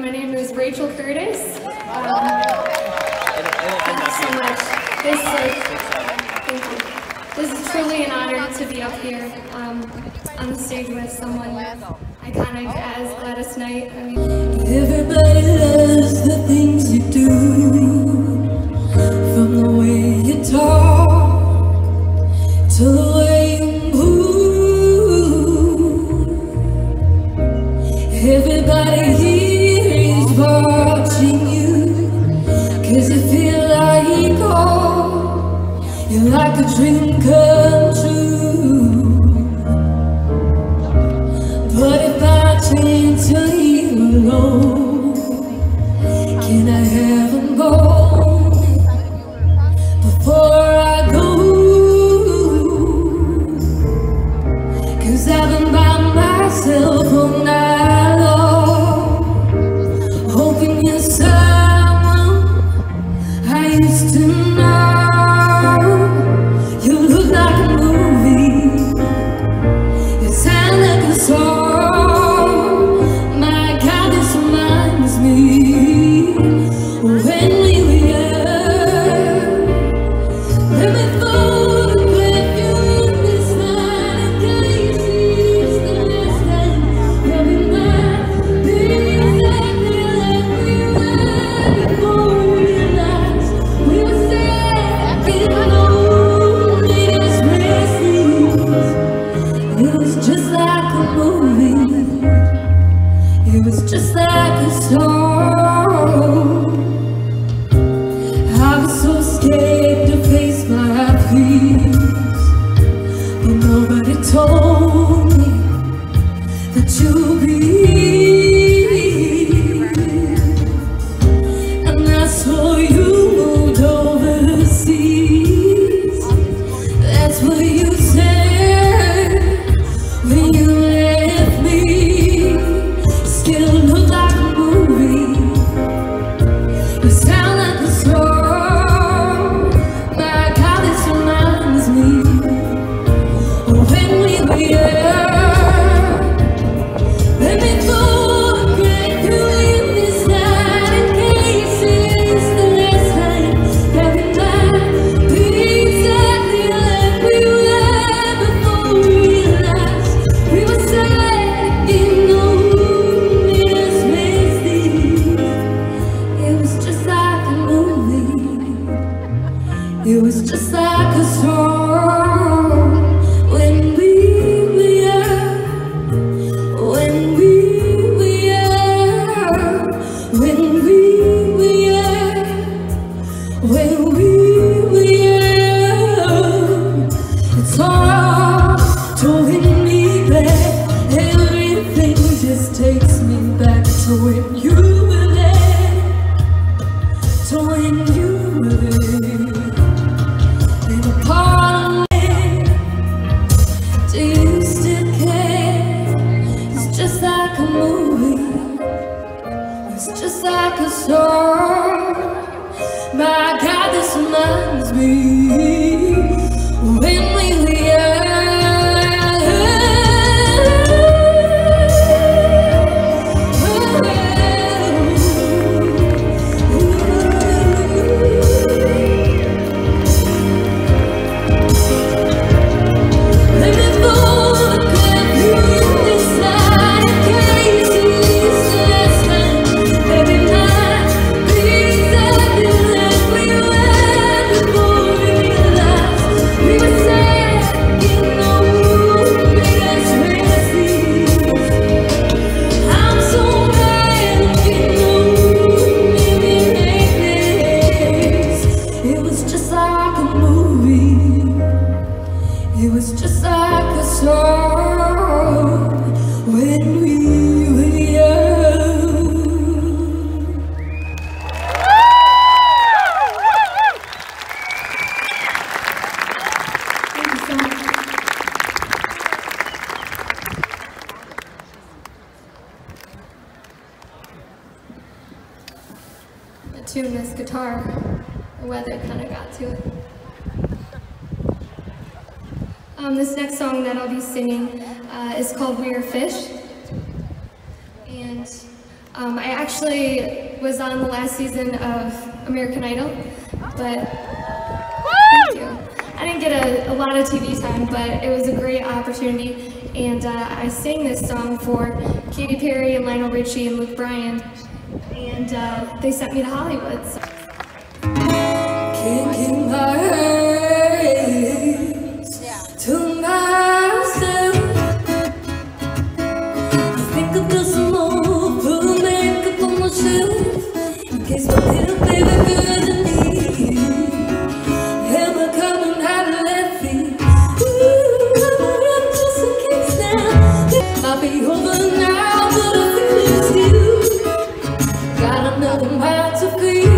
My name is Rachel Curtis. Thanks so much. Thank you. This is truly an honor to be up here on the stage with someone iconic as Gladys Knight. I mean, everybody loves the things you do, from the way you talk to the way you move. Everybody here is watching you, 'cause you feel like, oh, you're like a dream come true. But if I change to you alone, can I have a moment before I go? 'Cause I've been by myself all night long, hoping you're someone I used to know. You look like a movie, you sound like a song. My God, this reminds me when we were young. Let me photograph you in this night in case it's the last time. You'll be mine, be exactly like we were before we realized we were sad, getting old, made us restless. It was just like a movie, it was just like a song. I was so scared to face my fears, but nobody told me that you'd be here. And I saw you moved overseas. That's what you said when you left me. Still look like a movie, you sound like a song. My God, this reminds me when we were young. Let me photograph you in this night in case it's the last time that we might be exactly like we were before we realized we were sad, getting old, made us restless. It was just like a movie, it was just like a song. When we were young, when we were young, when we were young, when we were young. It's hard to win me back. Everything just takes me back to when you were there, to when you were there. In a part of me, do you still care? It's just like a movie, it's just like a song. My God, this reminds me when we were Let me photograph you in this night in case it's the last time that we might be exactly like we were before we realized we were sad, getting old, made us restless. I'm so glad I'm getting old, made me reckless. It was just like a movie, it was just like a song when we were young. thank you so much. The tune, this guitar, the weather kind of got to it. This next song that I'll be singing is called We Are Fish. And I actually was on the last season of American Idol, but thank you. I didn't get a lot of TV time, but it was a great opportunity, and I sang this song for Katy Perry and Lionel Richie and Luke Bryan, and they sent me to Hollywood. So. Can't keep my eyes to myself. I think I'll do some more, put makeup on myself, in case my little baby girl to me. Am I coming out of left field? Ooh, I'm up just in case now. Might be over now, but I feel it's you. Got another mind to feel.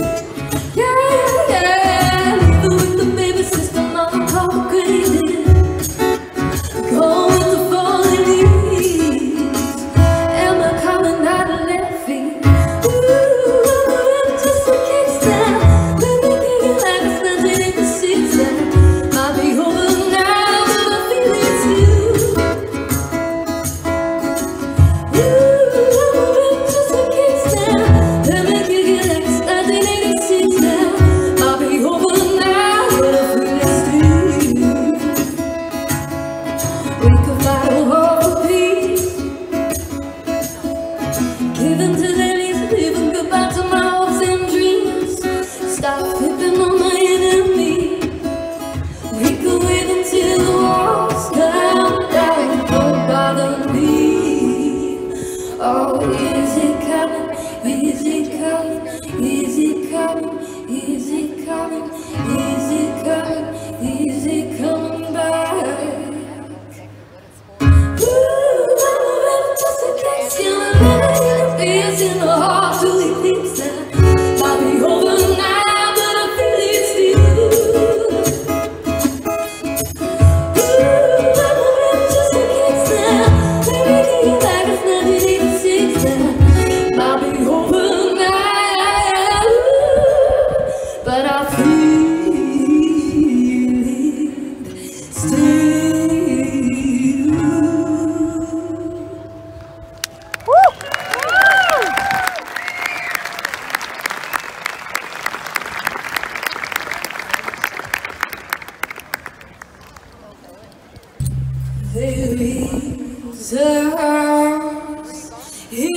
There is a house in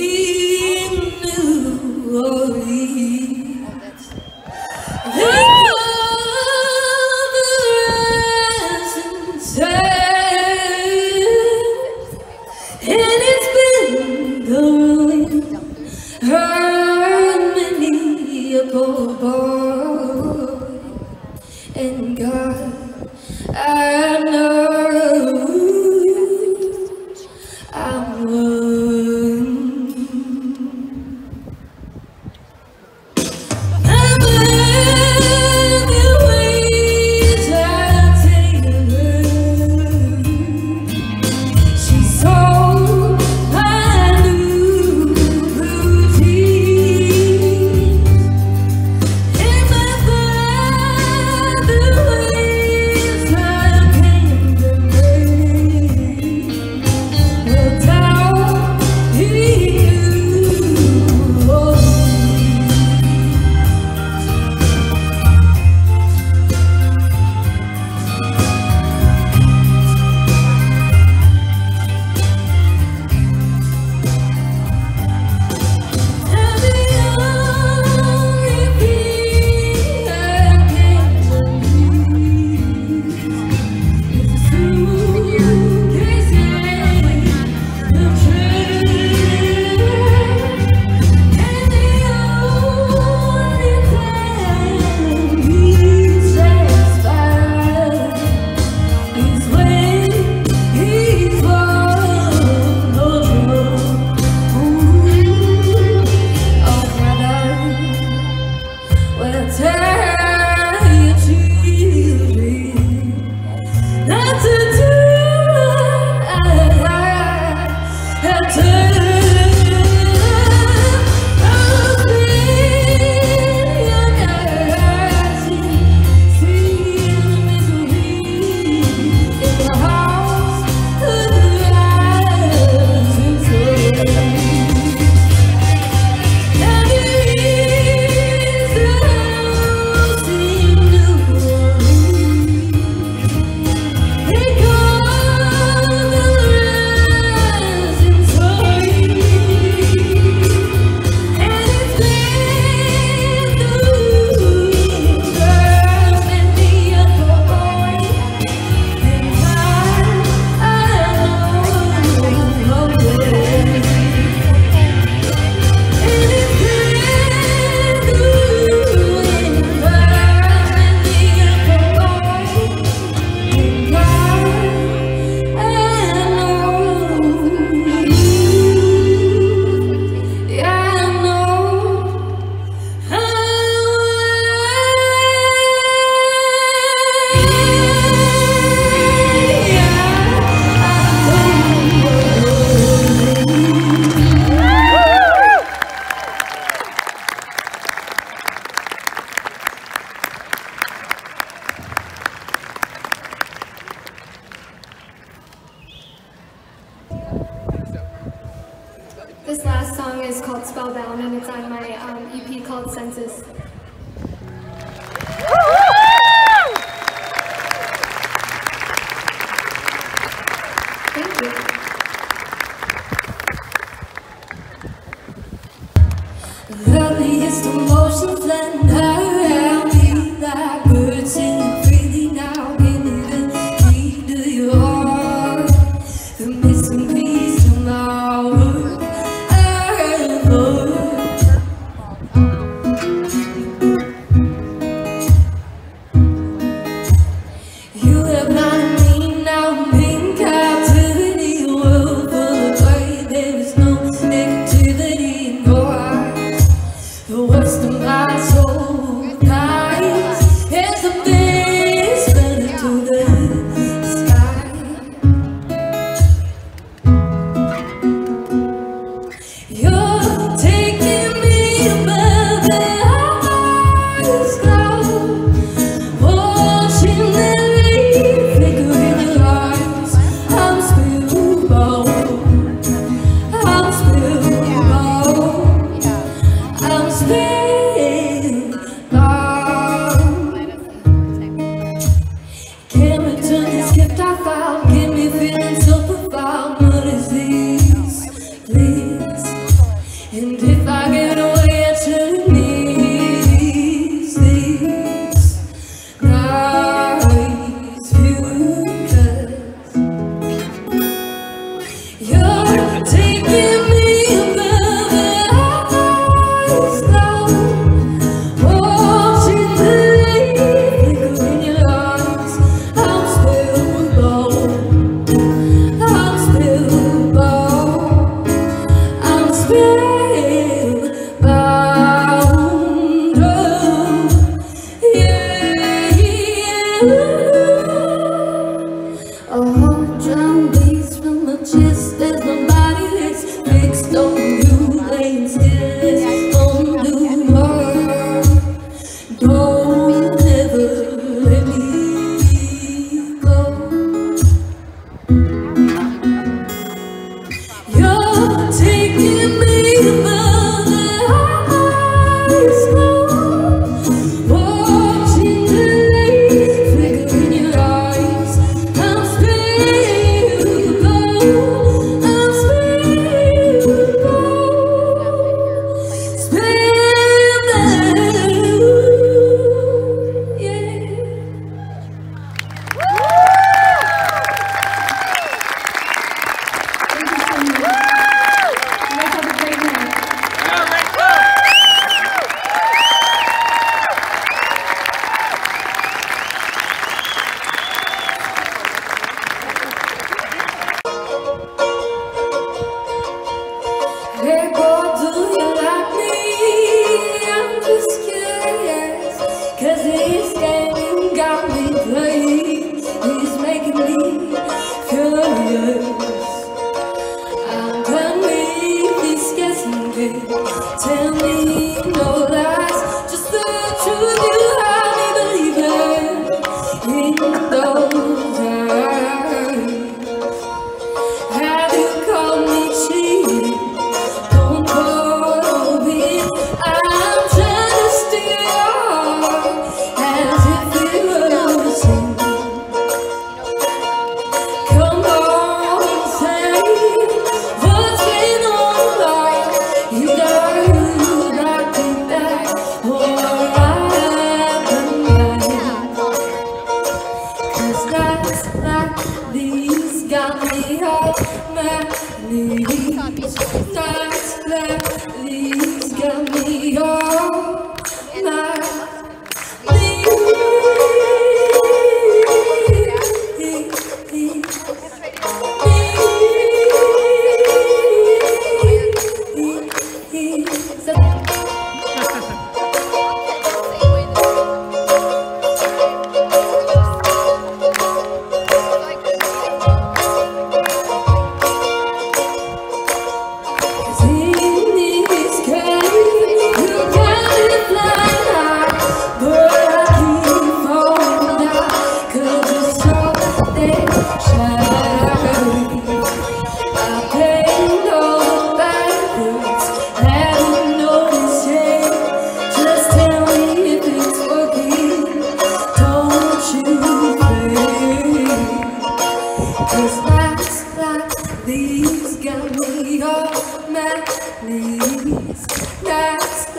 New Orleans. They call the rising tide, and it's been the ruin of many a poor boy. And God, I know called Spellbound, and it's on my EP called Census. Thank you. Loveliest emotions land around me like birds singing freely now. Give me the key to your heart, the missing piece to my world. You have blinded me now, I'm in captivity, a world full of light. There is no negativity in your eyes. The worst of my soul dies as the face fell into the sky. You're taking me above the highest cloud, watching the rain flicker in your eyes. I'm spellbound, I'm spellbound, I'm spellbound. Can't return this gift I found. Give me feeling so profound. What is this, please? And if I get away, I should miss this nice view. 'Cause you're taking me above the highest cloud, watching the rain flicker in your eyes. I'm spellbound, I'm spellbound, I'm spellbound. Oh, yeah, yeah. A drum beats from my chest as my body is fixed on you, laying still as on new world. Don't ever let me go. You're taking me above the highest cloud, watching the rain flicker in your eyes. I'm spellbound, I'm spellbound, spellbound, yeah. Thank you so much. You guys have a great night. Hey boy, do you like me? I'm just curious, 'cause this game you got me playing is making me furious. I'm done with this guessing game. Tell me no lies, just the truth. You have me believing in those eyes. Have you called me cheating? Don't call me. I'm trying to steer off as if it was you. Come on and say what's been on my mind. You got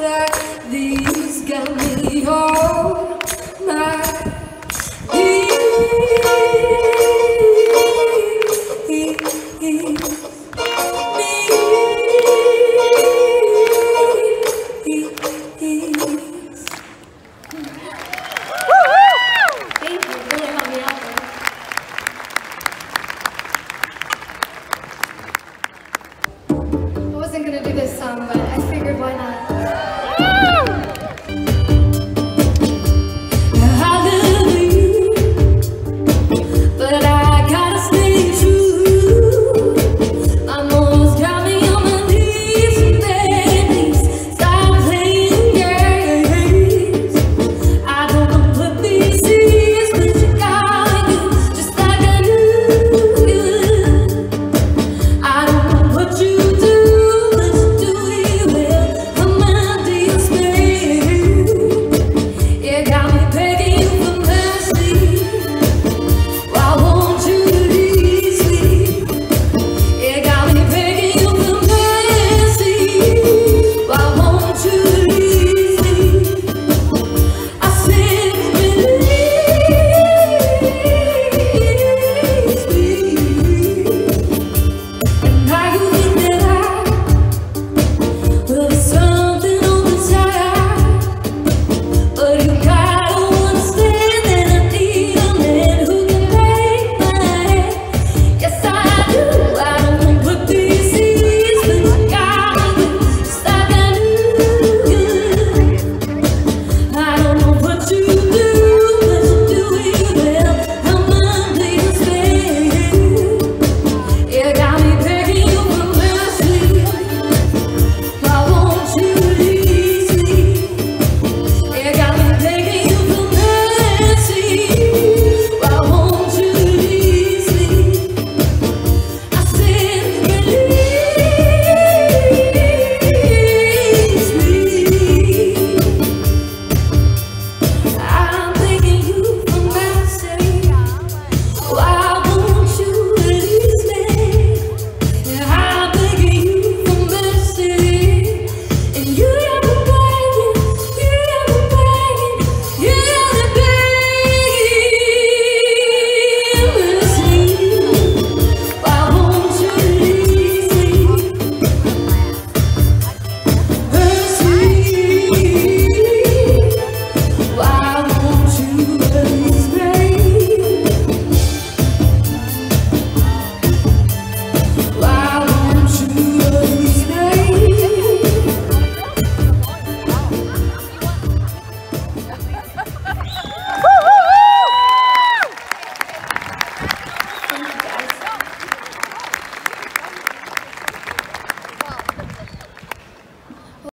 like these got me on my knees.